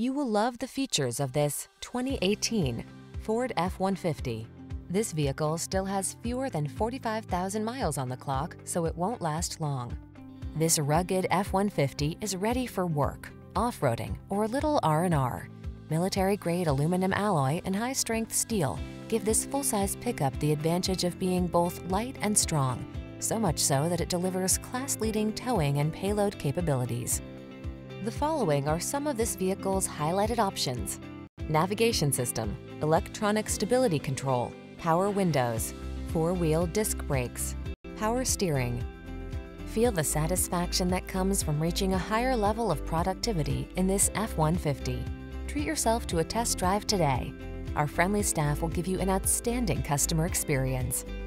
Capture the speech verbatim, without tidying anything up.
You will love the features of this twenty eighteen Ford F one fifty. This vehicle still has fewer than forty-five thousand miles on the clock, so it won't last long. This rugged F one fifty is ready for work, off-roading, or a little R and R. Military-grade aluminum alloy and high-strength steel give this full-size pickup the advantage of being both light and strong, so much so that it delivers class-leading towing and payload capabilities. The following are some of this vehicle's highlighted options: navigation system, electronic stability control, power windows, four-wheel disc brakes, power steering. Feel the satisfaction that comes from reaching a higher level of productivity in this F one fifty. Treat yourself to a test drive today. Our friendly staff will give you an outstanding customer experience.